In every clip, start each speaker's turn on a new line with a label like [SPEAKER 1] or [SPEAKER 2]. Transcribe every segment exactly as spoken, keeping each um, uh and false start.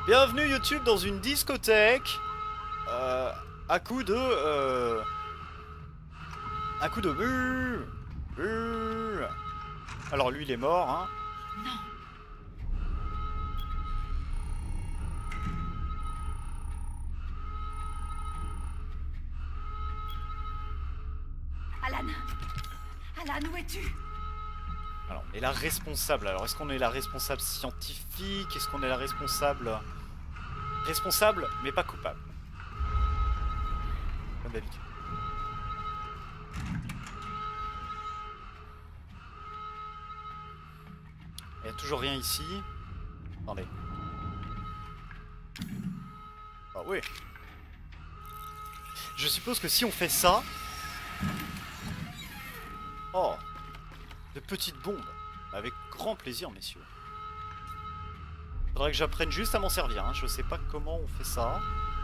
[SPEAKER 1] Bienvenue YouTube dans une discothèque euh, à coup de... Euh, à coup de... Buh, buh. Alors lui il est mort, hein.
[SPEAKER 2] Non. Alan. Alan, où es-tu?
[SPEAKER 1] Alors on est la responsable. Alors est-ce qu'on est la responsable scientifique? Est-ce qu'on est la responsable... Responsable mais pas coupable. Comme d'habitude. Il n'y a toujours rien ici. Attendez. Ah oui. Je suppose que si on fait ça... Oh. De petites bombes. Avec grand plaisir, messieurs. Faudrait que j'apprenne juste à m'en servir. Hein. Je sais pas comment on fait ça.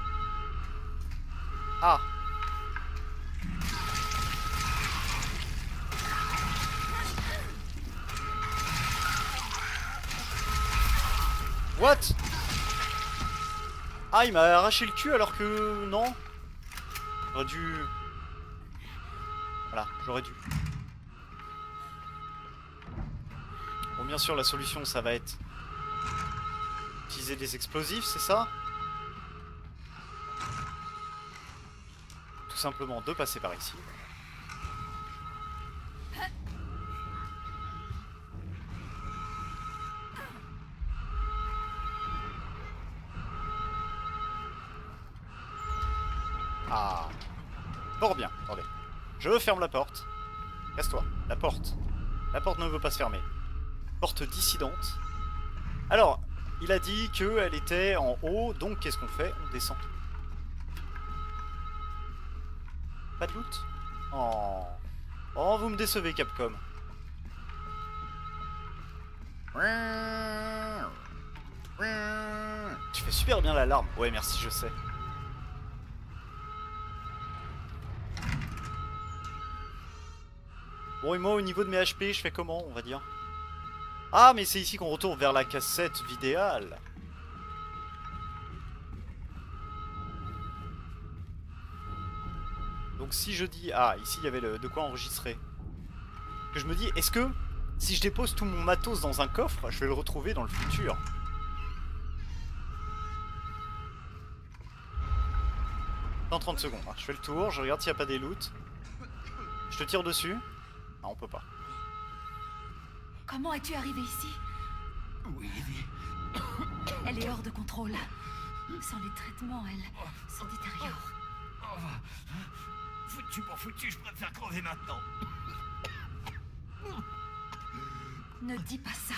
[SPEAKER 1] Ah. What? Ah, il m'a arraché le cul alors que... Non. J'aurais dû... Voilà, j'aurais dû. Bon, bien sûr, la solution, ça va être... Utiliser des explosifs, c'est ça? Tout simplement de passer par ici. Ah. Fort bien, attendez. Je ferme la porte. Casse-toi, la porte. La porte ne veut pas se fermer. Porte dissidente. Alors, il a dit qu'elle était en haut, donc qu'est-ce qu'on fait? On descend. Pas de loot? Oh. Oh, vous me décevez, Capcom. Tu fais super bien l'alarme. Ouais, merci, je sais. Bon, et moi, au niveau de mes H P, je fais comment, on va dire? Ah, mais c'est ici qu'on retourne vers la cassette vidéale. Donc si je dis... Ah, ici, il y avait le... de quoi enregistrer. Que je me dis, est-ce que si je dépose tout mon matos dans un coffre, je vais le retrouver dans le futur? Dans trente secondes, hein. Je fais le tour, je regarde s'il n'y a pas des loots. Je te tire dessus. Ah, on peut pas.
[SPEAKER 2] Comment es-tu arrivé ici?
[SPEAKER 3] Oui,
[SPEAKER 2] Elle est hors de contrôle. Sans les traitements, elle se détériore.
[SPEAKER 3] oh, foutu pour foutu, je préfère crever maintenant.
[SPEAKER 2] Ne dis pas ça.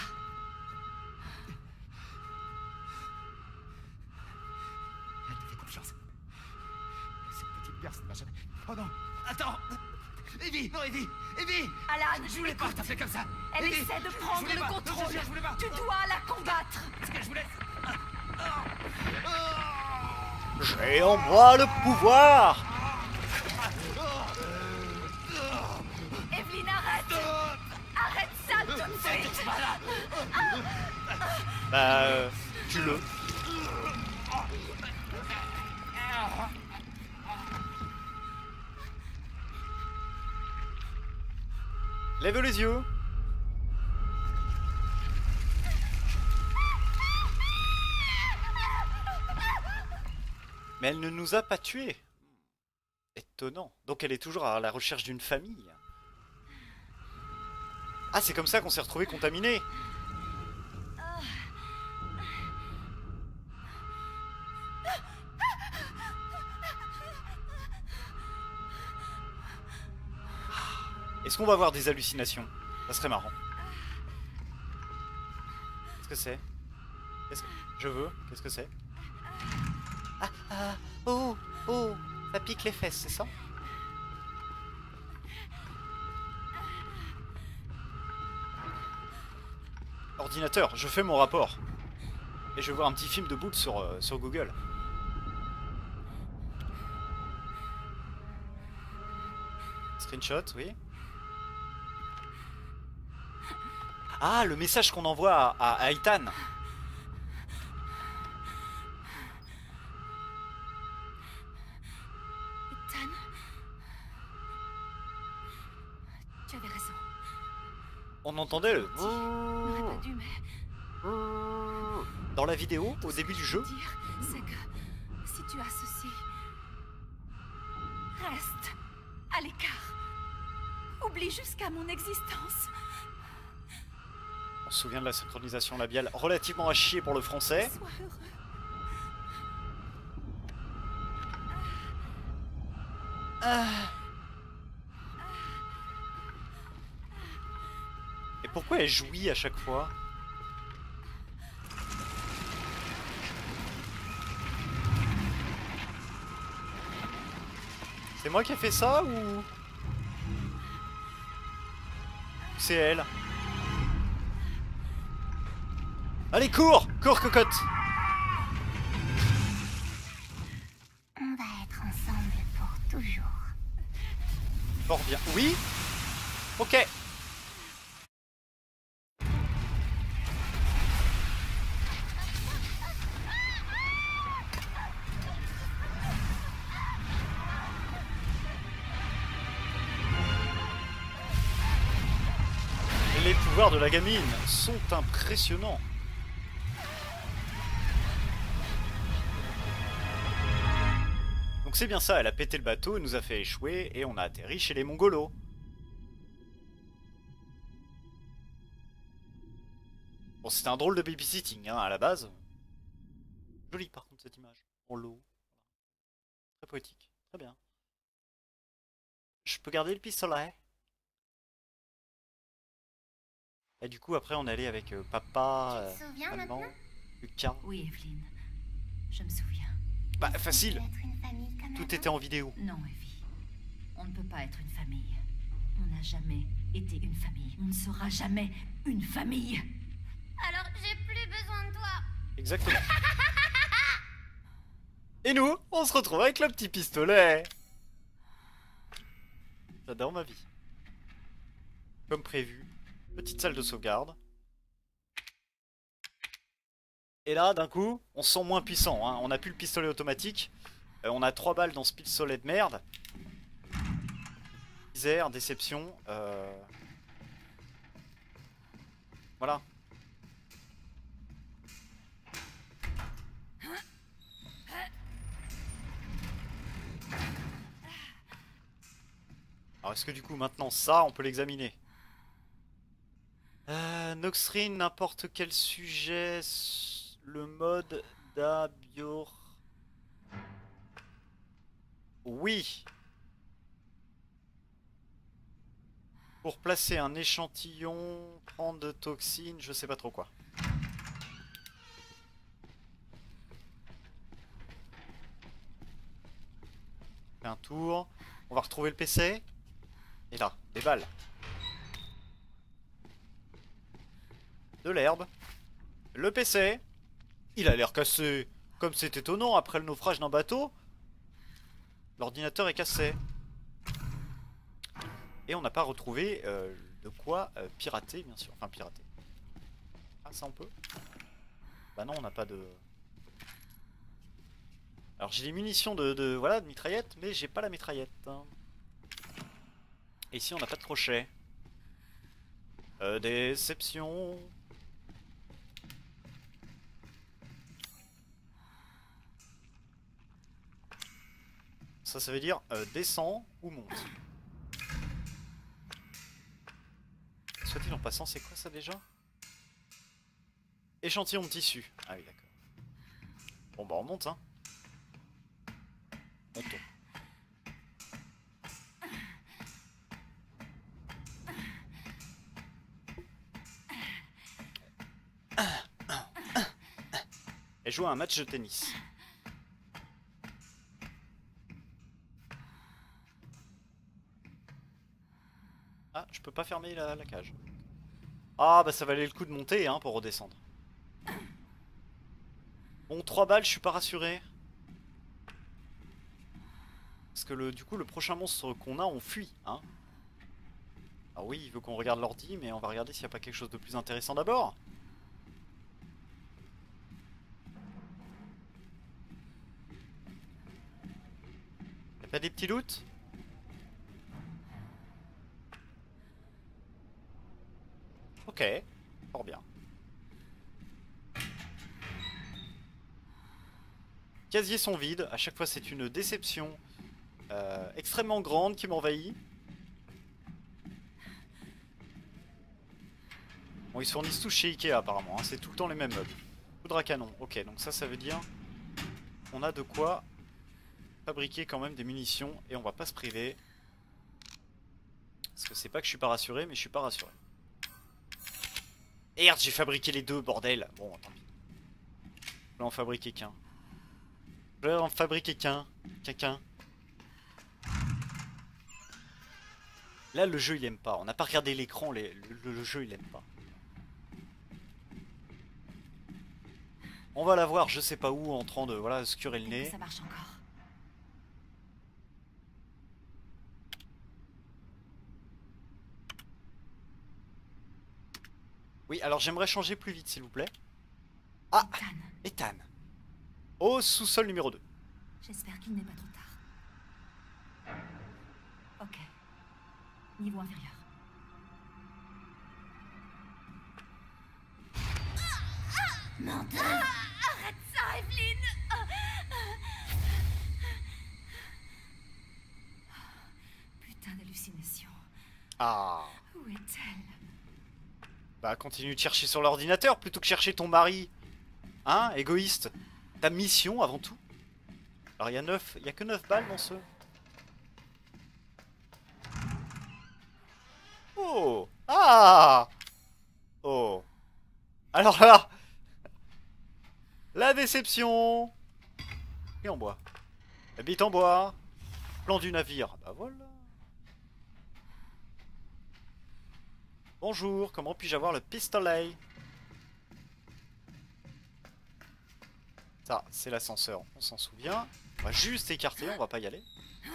[SPEAKER 3] Elle te fait confiance. Cette petite bière, ça ne va jamais... Oh non, attends. Evie, non Evie, Evie.
[SPEAKER 2] Alan,
[SPEAKER 3] Je voulais pas t'appeler comme ça.
[SPEAKER 2] Elle
[SPEAKER 3] Evie,
[SPEAKER 2] essaie de
[SPEAKER 3] je
[SPEAKER 2] prendre
[SPEAKER 3] voulais
[SPEAKER 2] le
[SPEAKER 3] pas.
[SPEAKER 2] contrôle.
[SPEAKER 3] Non, je jure, je voulais pas.
[SPEAKER 2] Tu dois la combattre.
[SPEAKER 3] Est-ce que je voulais... Ah, ah, ah.
[SPEAKER 1] J'ai en moi le pouvoir.
[SPEAKER 2] Evelyn, arrête. Arrête ça tout de suite.
[SPEAKER 1] Bah, euh, tue-le. Lève les yeux. Mais elle ne nous a pas tués. Étonnant. Donc elle est toujours à la recherche d'une famille. Ah, c'est comme ça qu'on s'est retrouvés contaminés. Est-ce qu'on va avoir des hallucinations? Ça serait marrant. Qu'est-ce que c'est? Qu'est-ce que... Je veux. Qu'est-ce que c'est? Ah, ah, oh, oh, ça pique les fesses, c'est ça? Ordinateur, je fais mon rapport. Et je vais voir un petit film de bout sur, euh, sur Google. Screenshot, oui. Ah, le message qu'on envoie à, à, à Ethan.
[SPEAKER 2] Ethan. Tu avais raison.
[SPEAKER 1] On entendait le...
[SPEAKER 2] On n'aurait pas dû, mais...
[SPEAKER 1] Dans la vidéo, au début du jeu.
[SPEAKER 2] Ce que je veux dire, c'est que si tu as ceci, reste à l'écart. Oublie jusqu'à mon existence.
[SPEAKER 1] On se souvient de la synchronisation labiale relativement à chier pour le français.
[SPEAKER 2] Sois heureux.
[SPEAKER 1] Ah. Et pourquoi elle jouit à chaque fois? C'est moi qui ai fait ça ou... C'est elle? Allez, cours! Cours, cocotte!
[SPEAKER 4] On va être ensemble pour toujours.
[SPEAKER 1] Fort bien. Oui? Ok. Les pouvoirs de la gamine sont impressionnants. Donc c'est bien ça, elle a pété le bateau, elle nous a fait échouer et on a atterri chez les Mongolos. Bon, c'était un drôle de babysitting hein, à la base. Jolie par contre cette image, en l'eau. Très poétique, très bien. Je peux garder le pistolet? Et du coup après on est allé avec euh, papa,
[SPEAKER 4] Tu te
[SPEAKER 1] euh,
[SPEAKER 4] souviens
[SPEAKER 1] maman,
[SPEAKER 4] maintenant?
[SPEAKER 1] Lucas.
[SPEAKER 2] Oui, Evelyne. Je me souviens.
[SPEAKER 1] Bah facile,
[SPEAKER 4] On peut être une famille comme
[SPEAKER 1] tout
[SPEAKER 4] avant.
[SPEAKER 1] était en vidéo.
[SPEAKER 2] Non, Evie. On ne peut pas être une famille. On n'a jamais été une famille. On ne sera jamais une famille.
[SPEAKER 4] Alors j'ai plus besoin de toi.
[SPEAKER 1] Exactement. Et nous, on se retrouve avec le petit pistolet. J'adore ma vie. Comme prévu, petite salle de sauvegarde. Et là, d'un coup, on se sent moins puissant. Hein. On n'a plus le pistolet automatique. Euh, on a trois balles dans ce pistolet de merde. Misère, déception. Euh... Voilà. Alors est-ce que du coup maintenant ça on peut l'examiner? euh, Noxrine, n'importe quel sujet, le mode d'Abior. Oui. Pour placer un échantillon, prendre de toxines, je sais pas trop quoi. Fait un tour, on va retrouver le P C. Et là, des balles. De l'herbe. Le P C. Il a l'air cassé. Comme c'est étonnant, après le naufrage d'un bateau, l'ordinateur est cassé. Et on n'a pas retrouvé euh, de quoi euh, pirater, bien sûr. Enfin, pirater. Ah, ça on peut? Bah non, on n'a pas de... Alors j'ai les munitions de, de, voilà, de mitraillette, mais j'ai pas la mitraillette. Hein. Et ici on n'a pas de crochet. Euh, déception. Ça, ça veut dire euh, descend ou monte. Soit-il en passant, c'est quoi ça déjà? Échantillon de tissu. Ah oui, d'accord. Bon bah on monte, hein. Montons. Elle joue à un match de tennis. Ah, je peux pas fermer la, la cage. Ah bah ça valait le coup de monter hein, pour redescendre. Bon, trois balles, je suis pas rassuré. Parce que le, du coup, le prochain monstre qu'on a, on fuit. Hein. Alors oui, il veut qu'on regarde l'ordi, mais on va regarder s'il n'y a pas quelque chose de plus intéressant d'abord. Il n'y a Pas des petits loots? Ok, fort bien. Casiers sont vides, à chaque fois c'est une déception euh, extrêmement grande qui m'envahit. Bon, ils se fournissent tous chez Ikea apparemment, hein. C'est tout le temps les mêmes meubles. Poudre à canon, ok, donc ça, ça veut dire qu'on a de quoi fabriquer quand même des munitions et on va pas se priver. Parce que c'est pas que je suis pas rassuré, mais je suis pas rassuré. Merde, j'ai fabriqué les deux, bordel. Bon, tant pis. Je vais en fabriquer qu'un. Je vais en fabriquer qu'un. Qu'un. Là, le jeu, il aime pas. On n'a pas regardé l'écran, le, le, le jeu, il aime pas. On va la voir, je sais pas où, en train de voilà, se curer le nez.
[SPEAKER 2] Ça marche encore.
[SPEAKER 1] Oui, alors j'aimerais changer plus vite, s'il vous plaît. Ah,
[SPEAKER 2] Ethan.
[SPEAKER 1] Ethan. Au sous-sol numéro deux.
[SPEAKER 2] J'espère qu'il n'est pas trop tard. Ok. Niveau inférieur. Menteur. Arrête ça, Evelyn. Putain d'hallucination.
[SPEAKER 1] Ah.
[SPEAKER 2] Où est-elle?
[SPEAKER 1] Bah continue de chercher sur l'ordinateur plutôt que chercher ton mari. Hein, égoïste. Ta mission avant tout. Alors il y a neuf, il y a que neuf balles dans ce. Oh. Ah. Oh. Alors là. La déception. Et en bois. Habite en bois. Plan du navire. Bah voilà. Bonjour, comment puis-je avoir le pistolet? Ça, c'est l'ascenseur, on s'en souvient. On va juste écarter, on va pas y aller.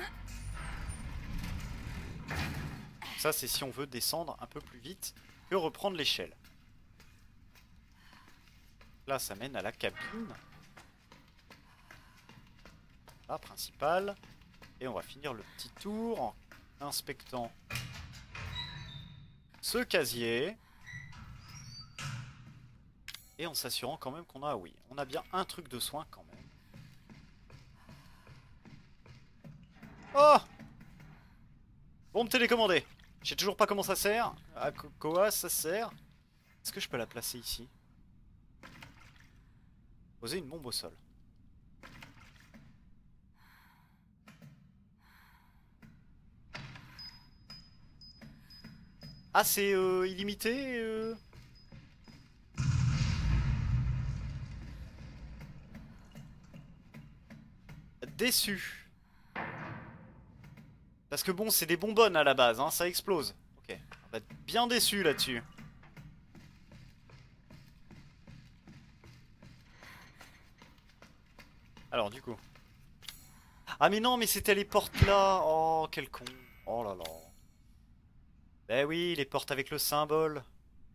[SPEAKER 1] Ça, c'est si on veut descendre un peu plus vite que reprendre l'échelle. Là, ça mène à la cabine. La principale. Et on va finir le petit tour en inspectant ce casier. Et en s'assurant quand même qu'on a, oui, on a bien un truc de soin quand même. Oh! Bon, me télécommander. Je sais toujours pas comment ça sert. À quoi ça sert? Est-ce que je peux la placer ici? Poser une bombe au sol. Ah, c'est euh, illimité euh... Déçu. Parce que bon, c'est des bonbonnes à la base, hein, ça explose. Ok, on va être bien déçu là-dessus. Alors, du coup... Ah mais non, mais c'était les portes là. Oh, quel con. Oh là là. Ben oui, les portes avec le symbole.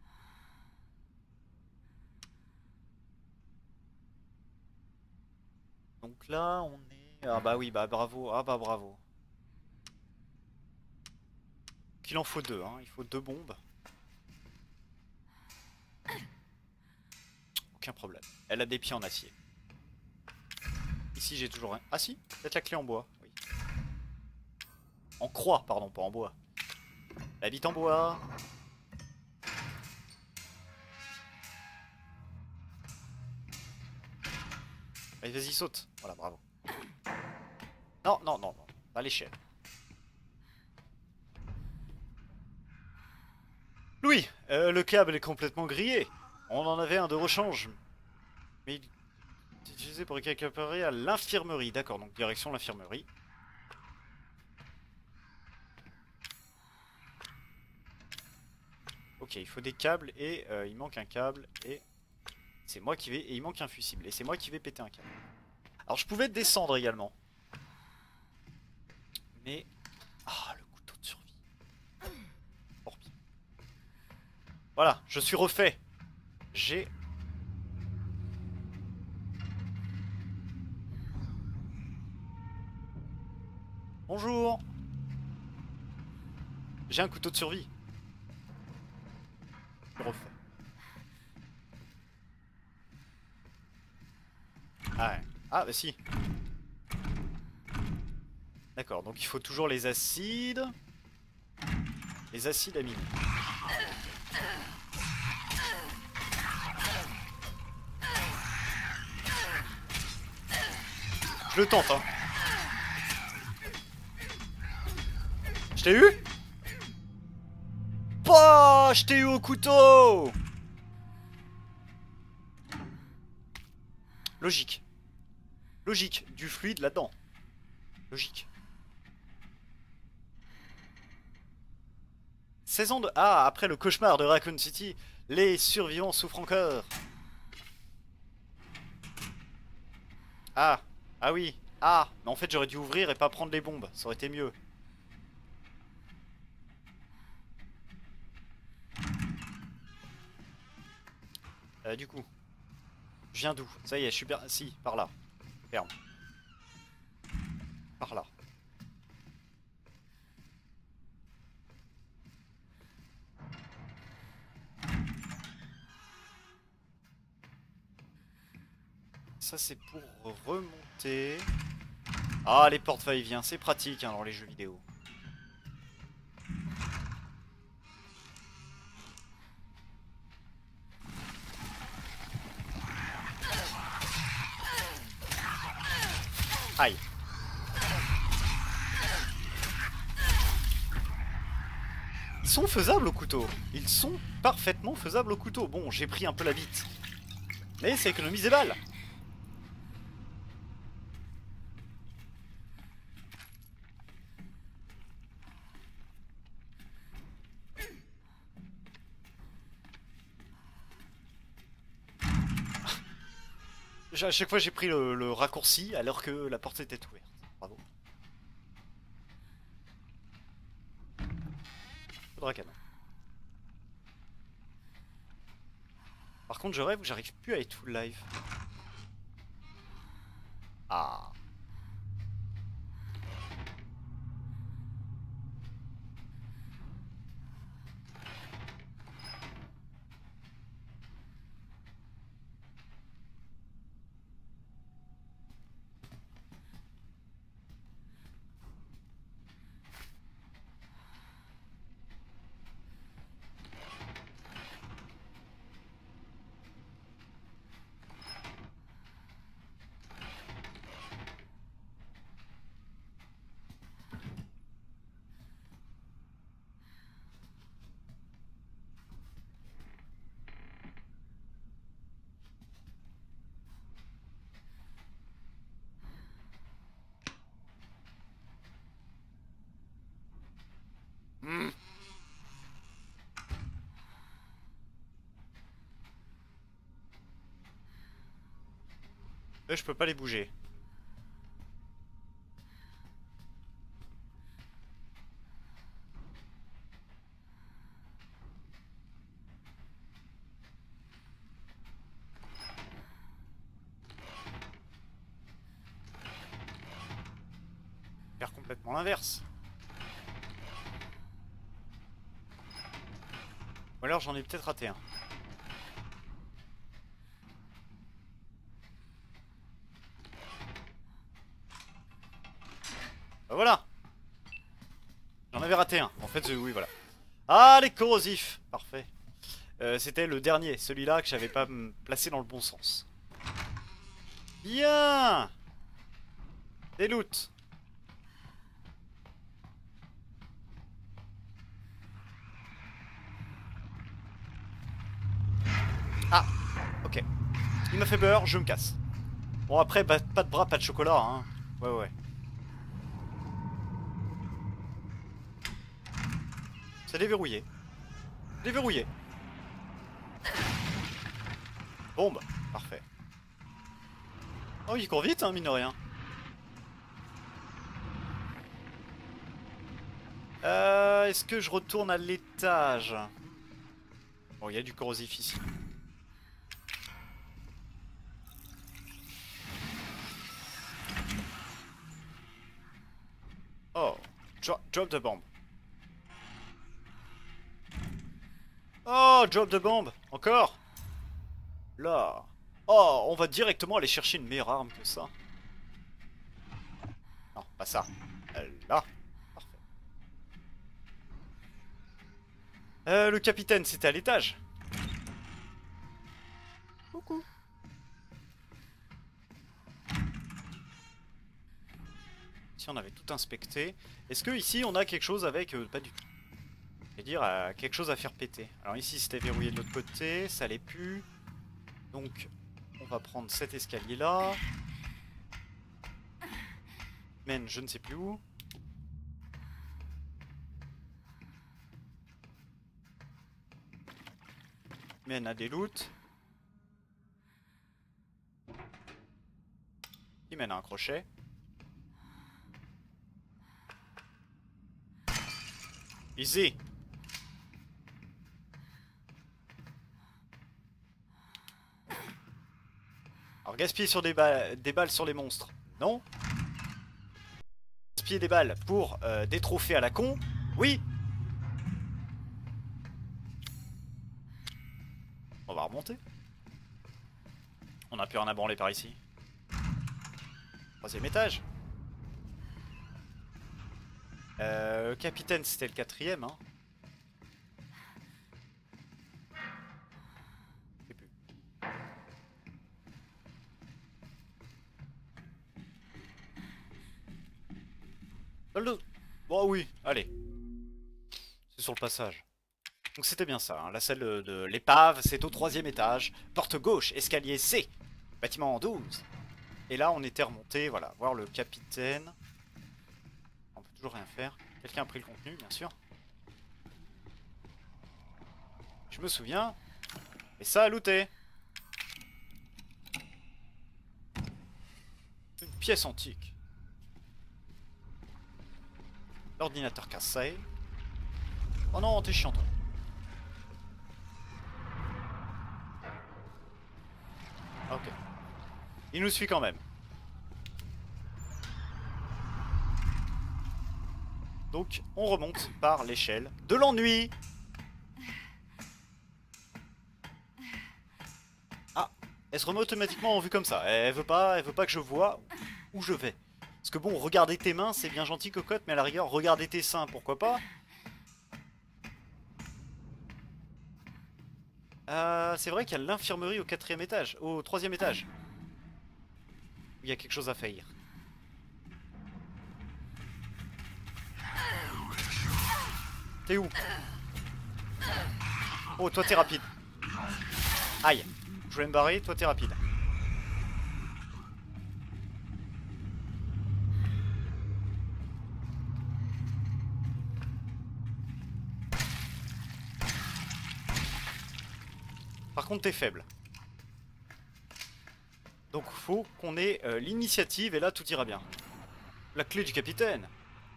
[SPEAKER 1] Donc là, on est... Ah bah oui, bah bravo. Ah bah bravo. Qu'il en faut deux, hein. Il faut deux bombes. Aucun problème. Elle a des pieds en acier. Ici, j'ai toujours rien. Ah si, peut-être la clé en bois. Oui. En croix, pardon, pas en bois. Elle habite en bois. Allez, vas-y, saute. Voilà, bravo. Non, non, non, non. Pas l'échelle. Louis, euh, le câble est complètement grillé. On en avait un de rechange. Mais il est utilisé pour récupérer à l'infirmerie. D'accord, donc direction l'infirmerie. Ok, il faut des câbles et euh, il manque un câble et c'est moi qui vais... Et il manque un fusible et c'est moi qui vais péter un câble. Alors je pouvais descendre également. Mais... Ah, le couteau de survie. Fort bien. Voilà, je suis refait. J'ai... Bonjour. J'ai un couteau de survie. Je le refais. Ah ouais. Ah bah si. D'accord, donc il faut toujours les acides. Les acides aminés. Je le tente, hein. Je t'ai eu? Bah, je t'ai eu au couteau. Logique. Logique. Du fluide là-dedans. Logique. seize ans de... Ah, après le cauchemar de Raccoon City, les survivants souffrent encore. Ah. Ah oui. Ah. Mais en fait, j'aurais dû ouvrir et pas prendre les bombes. Ça aurait été mieux. Euh, du coup. Je viens d'où? Ça y est, je suis bien... Si, par là. Ferme. Par là. Ça c'est pour remonter. Ah, les portes va-et-vient, c'est pratique hein, dans les jeux vidéo. Aïe. Ils sont faisables au couteau. Ils sont parfaitement faisables au couteau. Bon, j'ai pris un peu la bite. Mais ça économise des balles. À chaque fois j'ai pris le, le raccourci alors que la porte était ouverte. Bravo. Faudra canon. Par contre je rêve que j'arrive plus à être full live. Ah. Hmm. Eux, je peux pas les bouger. Faire complètement l'inverse. Ou alors j'en ai peut-être raté un. Bah voilà. J'en avais raté un. En fait, euh, oui, voilà. Ah, les corrosifs. Parfait. Euh, C'était le dernier, celui-là que j'avais pas placé dans le bon sens. Bien. Des loots. Ah, ok. Il m'a fait peur, je me casse. Bon après, bah, pas de bras, pas de chocolat, hein. Ouais, ouais. C'est déverrouillé. Déverrouillé. Bombe, parfait. Oh, il court vite, hein, mine de rien. Euh, Est-ce que je retourne à l'étage? Bon, il y a du corrosif ici. Oh, drop, drop the bomb. Oh, drop the bomb. Encore. Là. Oh, on va directement aller chercher une meilleure arme que ça. Non, pas ça. Euh, là. Parfait. Euh, le capitaine, c'était à l'étage. Coucou. Ici, on avait tout inspecté. Est-ce que ici, on a quelque chose avec... Euh, pas du tout. C'est-à-dire euh, quelque chose à faire péter. Alors ici, c'était verrouillé de l'autre côté. Ça l'est plus. Donc... on va prendre cet escalier là. Mène je ne sais plus où. Mène à des loots. Il mène à un crochet. Easy. Alors gaspiller sur des, ba des balles sur les monstres, non. Gaspiller des balles pour euh, des trophées à la con, oui. On va remonter. On n'a plus rien à branler par ici. Troisième étage. Euh, capitaine, c'était le quatrième, hein. Bon oui, allez. C'est sur le passage. Donc c'était bien ça, hein. La salle de, de l'épave, c'est au troisième étage. Porte gauche, escalier C. Bâtiment douze. Et là on était remonté, voilà, voir le capitaine. On peut toujours rien faire. Quelqu'un a pris le contenu, bien sûr. Je me souviens. Et ça a looté. Une pièce antique. L'ordinateur cassé. Oh non, t'es chiant toi. Ok. Il nous suit quand même. Donc, on remonte par l'échelle de l'ennui. Ah, elle se remet automatiquement en vue comme ça. Elle veut pas, elle veut pas que je vois où je vais. Parce que bon, regarder tes mains, c'est bien gentil, cocotte, mais à la rigueur, regarder tes seins, pourquoi pas. Euh, c'est vrai qu'il y a l'infirmerie au quatrième étage, au troisième étage. Il y a quelque chose à faire. T'es où? Oh, toi t'es rapide. Aïe. Je voulais me barrer, toi t'es rapide. Par contre, t'es faible. Donc, faut qu'on ait euh, l'initiative et là, tout ira bien. La clé du capitaine.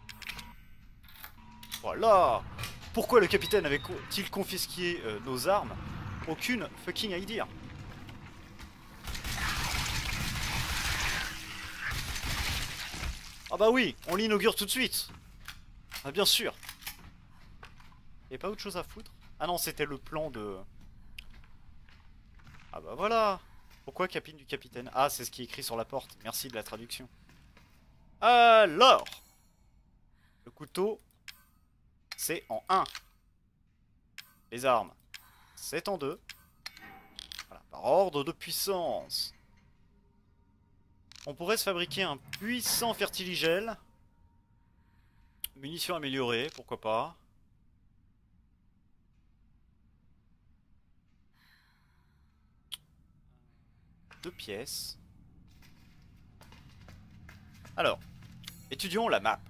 [SPEAKER 1] Voilà. Pourquoi le capitaine avait-il confisqué euh, nos armes? Aucune fucking idea. Ah bah oui, on l'inaugure tout de suite. Ah bien sûr. Y'a pas autre chose à foutre? Ah non, c'était le plan de... Ah bah voilà. Pourquoi capine du capitaine? Ah, c'est ce qui est écrit sur la porte. Merci de la traduction. Alors, le couteau, c'est en un. Les armes, c'est en deux. Voilà, par ordre de puissance. On pourrait se fabriquer un puissant fertiligel. Munitions améliorées, pourquoi pas. Deux pièces. Alors, étudions la map.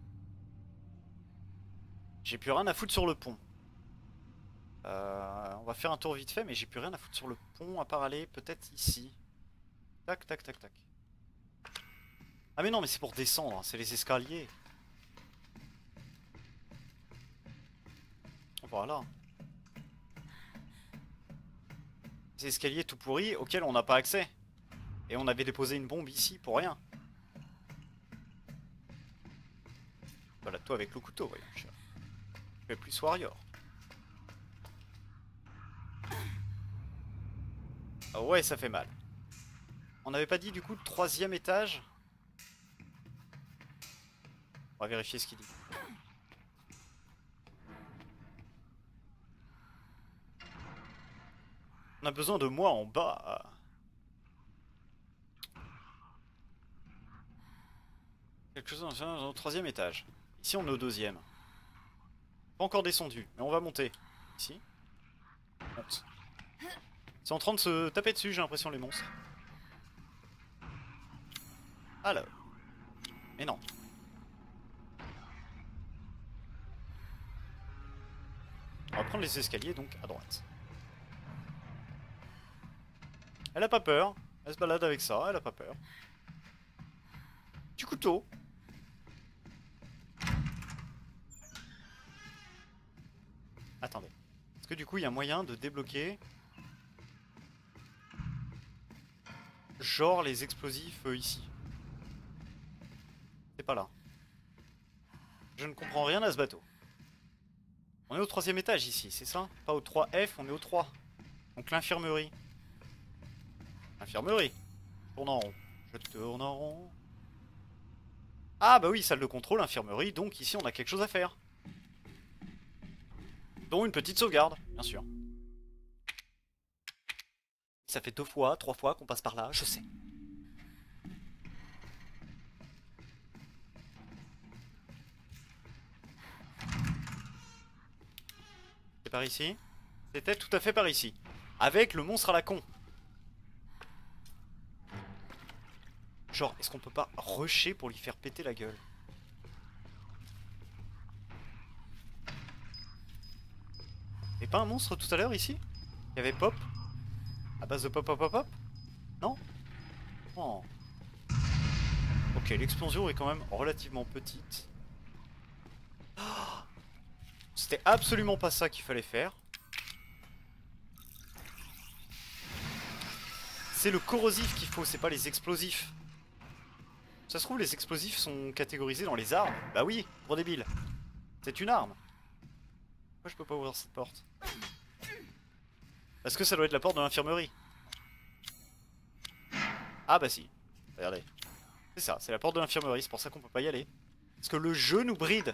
[SPEAKER 1] J'ai plus rien à foutre sur le pont. Euh, on va faire un tour vite fait, mais j'ai plus rien à foutre sur le pont à part aller peut-être ici. Tac, tac, tac, tac. Ah mais non, mais c'est pour descendre, c'est les escaliers. Voilà. Ces escaliers tout pourris auxquels on n'a pas accès. Et on avait déposé une bombe ici pour rien. Balade-toi avec le couteau, voyons. Je fais plus warrior. Ah ouais, ça fait mal. On n'avait pas dit du coup le troisième étage? On va vérifier ce qu'il dit. On a besoin de moi en bas. Quelque chose dans le troisième étage. Ici on est au deuxième. Pas encore descendu, mais on va monter. Ici. Monte. C'est en train de se taper dessus, j'ai l'impression, les monstres. Alors. Mais non. On va prendre les escaliers, donc, à droite. Elle a pas peur. Elle se balade avec ça, elle a pas peur. Du couteau. Attendez. Est-ce que du coup il y a moyen de débloquer genre les explosifs euh, ici? C'est pas là. Je ne comprends rien à ce bateau. On est au troisième étage ici, c'est ça? Pas au trois F, on est au trois. Donc l'infirmerie. Infirmerie. Je tourne en rond. Je tourne en rond. Ah bah oui, salle de contrôle, infirmerie, donc ici on a quelque chose à faire. Dont une petite sauvegarde, bien sûr. Ça fait deux fois, trois fois qu'on passe par là, je sais. C'est par ici? C'était tout à fait par ici. Avec le monstre à la con. Genre, est-ce qu'on peut pas rusher pour lui faire péter la gueule? Et pas un monstre tout à l'heure ici? Il y avait Pop? À base de pop pop pop pop? Non? Oh. Ok, l'explosion est quand même relativement petite. Oh, c'était absolument pas ça qu'il fallait faire. C'est le corrosif qu'il faut, c'est pas les explosifs. Ça se trouve, les explosifs sont catégorisés dans les armes. Bah oui, gros débile. C'est une arme. Pourquoi je peux pas ouvrir cette porte? Parce que ça doit être la porte de l'infirmerie. Ah bah si. Regardez. C'est ça, c'est la porte de l'infirmerie, c'est pour ça qu'on peut pas y aller. Parce que le jeu nous bride.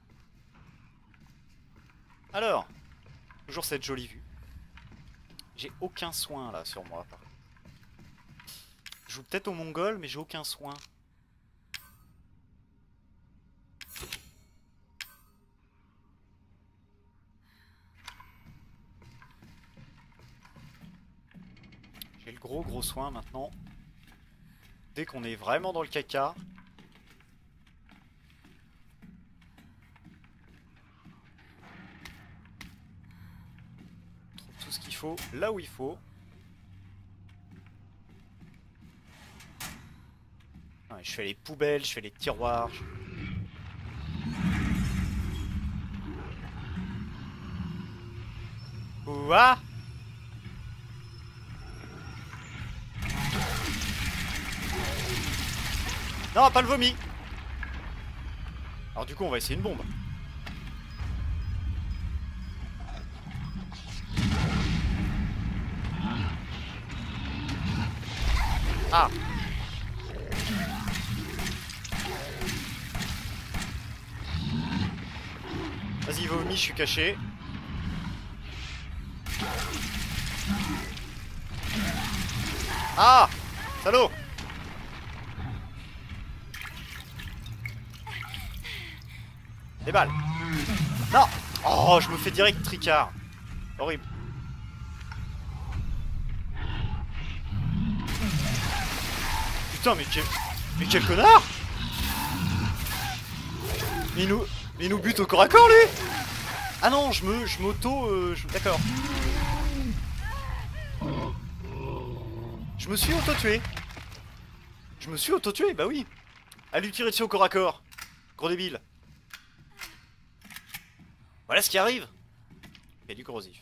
[SPEAKER 1] Alors, toujours cette jolie vue. J'ai aucun soin là sur moi. Je joue peut-être au mongol, mais j'ai aucun soin. J'ai le gros gros soin maintenant. Dès qu'on est vraiment dans le caca. On trouve tout ce qu'il faut là où il faut. Ouais, je fais les poubelles, je fais les tiroirs. Je... Ouah! Non, pas le vomi. Alors du coup, on va essayer une bombe. Ah. Vas-y, vomi, je suis caché. Ah! Salaud! Des balles. Non! Oh, je me fais direct tricard. Horrible. Putain, mais quel... Mais quel connard! Mais il nous... Mais il nous bute au corps à corps, lui! Ah non, je me... Je m'auto... Euh, je... D'accord. Je me suis auto-tué. Je me suis auto-tué, bah oui. À lui tirer dessus au corps à corps. Gros débile. Voilà ce qui arrive. Il y a du corrosif.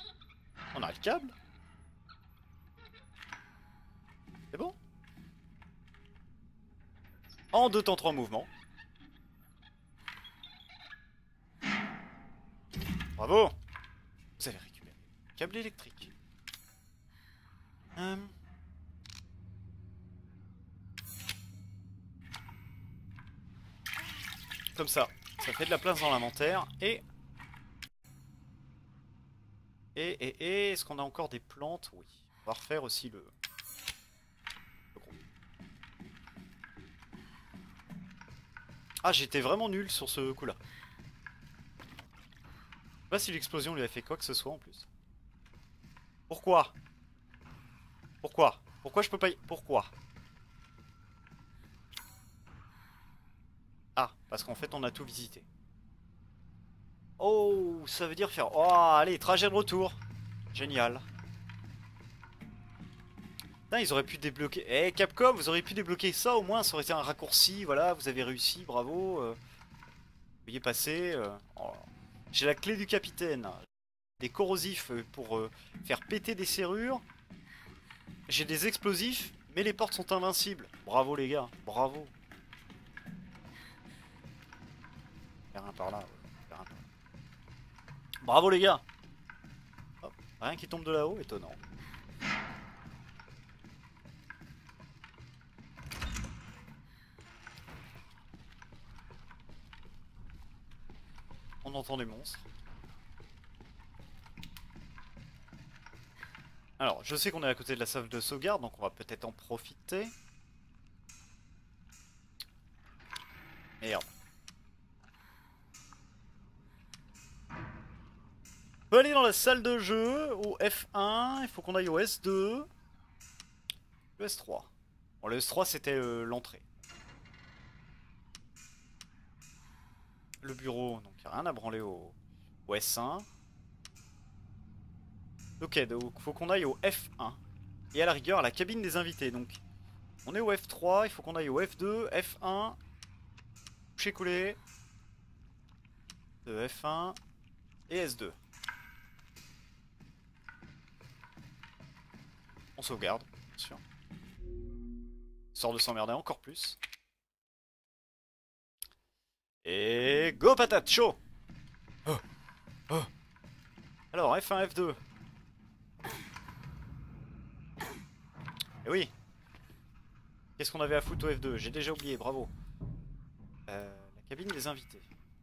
[SPEAKER 1] On a le câble. C'est bon? En deux temps trois mouvements. Bravo. Vous avez récupéré le câble électrique. Hum. Comme ça, ça fait de la place dans l'inventaire. Et... Et, et, et, est-ce qu'on a encore des plantes? Oui. On va refaire aussi le... le gros. Ah, j'étais vraiment nul sur ce coup-là. Je sais pas si l'explosion lui a fait quoi que ce soit en plus. Pourquoi? Pourquoi? Pourquoi je peux pas y... Pourquoi? Ah, parce qu'en fait on a tout visité. Oh, ça veut dire faire... Oh, allez, trajet de retour. Génial. Putain, ils auraient pu débloquer... Eh, Capcom, vous auriez pu débloquer ça au moins, ça aurait été un raccourci, voilà, vous avez réussi, bravo. Euh... Veuillez passer... Euh... Oh. J'ai la clé du capitaine. Des corrosifs pour euh, faire péter des serrures. J'ai des explosifs, mais les portes sont invincibles. Bravo les gars, bravo. Y'a rien par là. Ouais. Rien par là. Bravo les gars. Hop, rien qui tombe de là-haut, étonnant. On entend des monstres. Alors, je sais qu'on est à côté de la salle de sauvegarde, donc on va peut-être en profiter. Merde. On peut aller dans la salle de jeu, au F un, il faut qu'on aille au S deux. Le S trois. Bon, le S trois c'était euh, l'entrée. Le bureau, donc il n'y a rien à branler au, au S un. Ok, donc faut qu'on aille au F un. Et à la rigueur à la cabine des invités. Donc on est au F trois, il faut qu'on aille au F deux, F un. Coucher coulé. De F un et S deux. On sauvegarde, bien sûr. Histoire de s'emmerder encore plus. Et go patate, chaud. Oh. Oh. Alors F un, F deux. Et oui. Qu'est-ce qu'on avait à foutre au F deux? J'ai déjà oublié, bravo. Euh, la cabine des invités.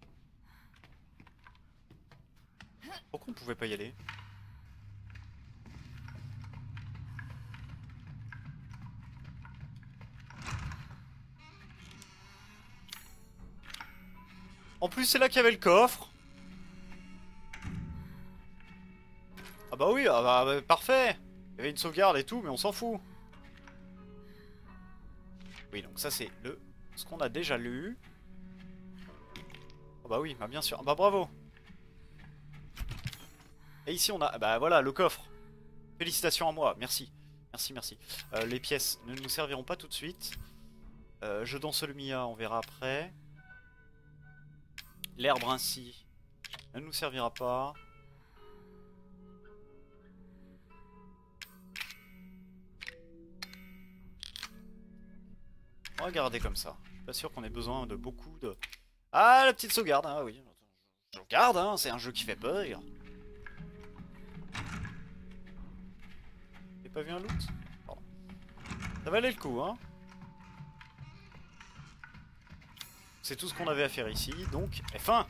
[SPEAKER 1] Pourquoi on pouvait pas y aller? En plus c'est là qu'il y avait le coffre. Ah bah oui, ah bah, bah, parfait. Il y avait une sauvegarde et tout, mais on s'en fout. Oui, donc ça c'est le ce qu'on a déjà lu. Oh bah oui, bah bien sûr. Bah bravo. Et ici on a... Bah voilà, le coffre. Félicitations à moi, merci. Merci, merci. Euh, les pièces ne nous serviront pas tout de suite. Euh, je danse le Mia, on verra après. L'herbe ainsi ne nous servira pas. On va garder comme ça. Je suis pas sûr qu'on ait besoin de beaucoup de... Ah, la petite sauvegarde, hein, oui. Je regarde, hein, c'est un jeu qui fait peur. J'ai pas vu un loot? Pardon. Ça valait le coup, hein. C'est tout ce qu'on avait à faire ici, donc F un.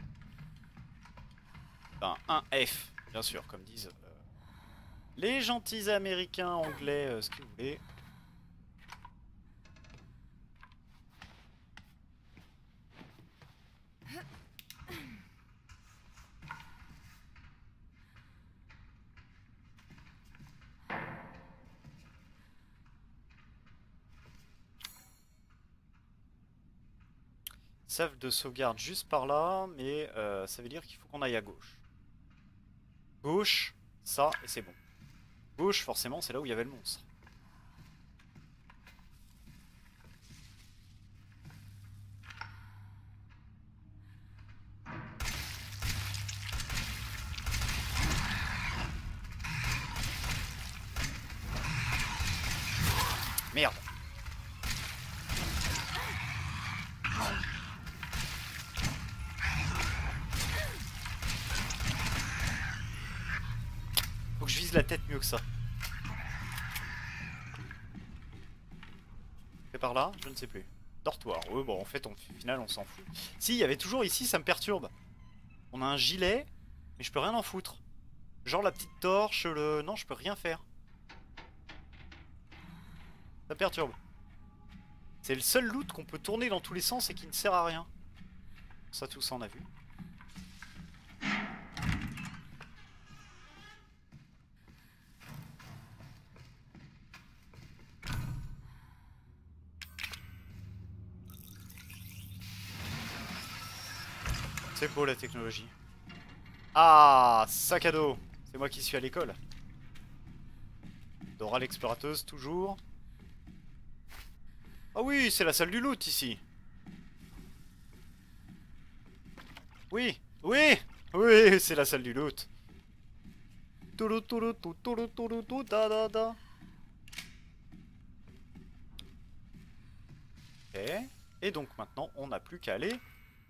[SPEAKER 1] Enfin, un F, bien sûr, comme disent euh, les gentils américains, anglais, euh, ce que vous voulez. Salve de sauvegarde juste par là, mais euh, ça veut dire qu'il faut qu'on aille à gauche. Gauche, ça, et c'est bon. Gauche, forcément, c'est là où il y avait le monstre. Merde. Faut que je vise la tête mieux que ça. C'est par là? Je ne sais plus. Dortoir. Ouais, bon, en fait, au final, on s'en fout. Si, il y avait toujours ici, ça me perturbe. On a un gilet, mais je peux rien en foutre. Genre la petite torche, le... Non, je peux rien faire. Ça perturbe. C'est le seul loot qu'on peut tourner dans tous les sens et qui ne sert à rien. Ça, tout ça, on a vu. C'est beau la technologie. Ah, sac à dos. C'est moi qui suis à l'école. Dora l'explorateuse, toujours. Ah oui, c'est la salle du loot ici. Oui, oui, oui, c'est la salle du loot. Toulou, toulou, toulou, toulou, toulou, toulou, da, da, da. Ok. Et donc maintenant, on n'a plus qu'à aller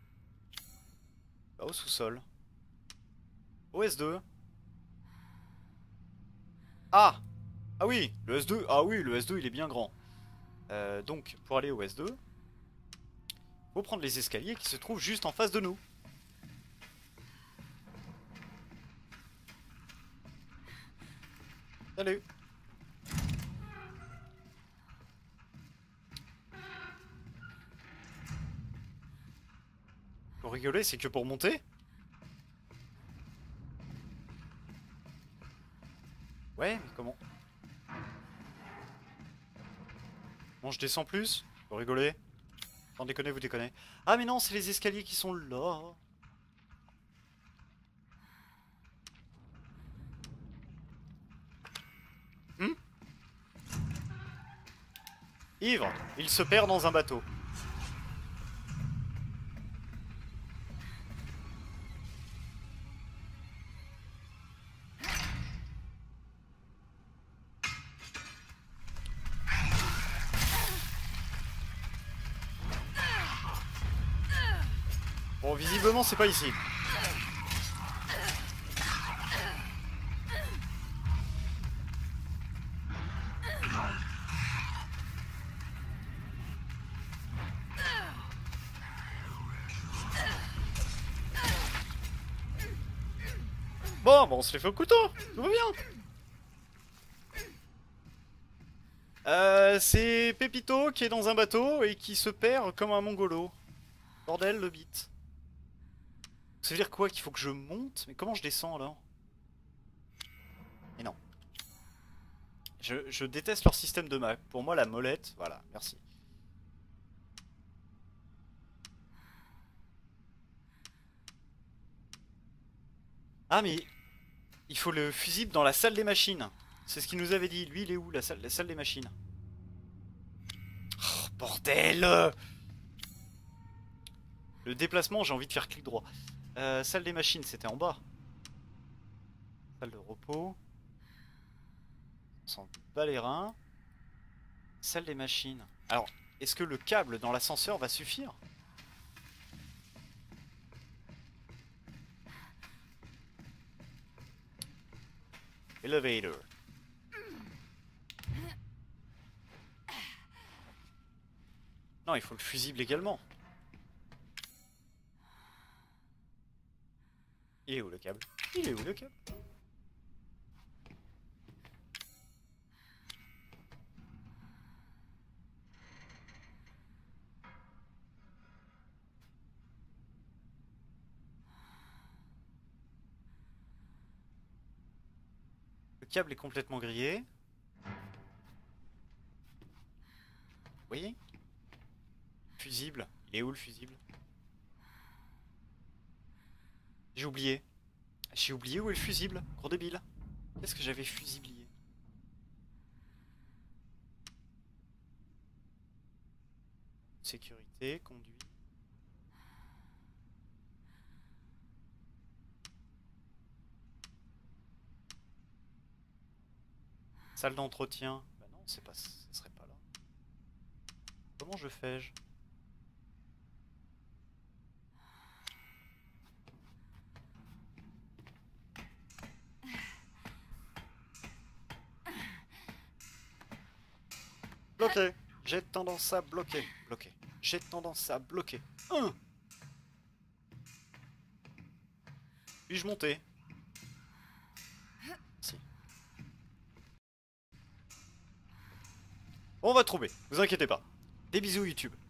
[SPEAKER 1] au sous-sol. Au S deux. Ah! Ah oui, le S deux. Ah oui, le S deux, il est bien grand. Euh, donc, pour aller au S deux, faut prendre les escaliers qui se trouvent juste en face de nous. Salut. Pour rigoler, c'est que pour monter? Ouais, mais comment? Bon, je descends plus? Faut rigoler? Sans déconner, vous déconnez. Ah mais non, c'est les escaliers qui sont là. Hmm? Ivre, il se perd dans un bateau. Bon, visiblement, c'est pas ici. Bon, bon, on se les fait au couteau. Tout va bien. Euh, c'est Pépito qui est dans un bateau et qui se perd comme un mongolo. Bordel, le beat. Ça veut dire quoi? Qu'il faut que je monte? Mais comment je descends alors? Mais non. Je, je déteste leur système de map. Pour moi, la molette, voilà, merci. Ah, mais il faut le fusible dans la salle des machines. C'est ce qu'il nous avait dit. Lui, il est où, la salle, la salle des machines? Oh, bordel! Le déplacement, j'ai envie de faire clic droit. Euh, salle des machines, c'était en bas. Salle de repos. On s'en bat les reins. Salle des machines. Alors, est-ce que le câble dans l'ascenseur va suffire? Elevator. Non, il faut le fusible également. Il est où le câble? Il est où le câble? Le câble est complètement grillé. Oui. Fusible. Il est où le fusible? J'ai oublié. J'ai oublié où est le fusible. Gros débile. Qu'est-ce que j'avais fusiblié? Sécurité, conduit. Salle d'entretien. Bah non, c'est pas, ça serait pas là. Comment je fais-je? Bloqué. J'ai tendance à bloquer. Bloquer. J'ai tendance à bloquer. Un. Puis-je monter? Si. On va trouver, vous inquiétez pas. Des bisous YouTube.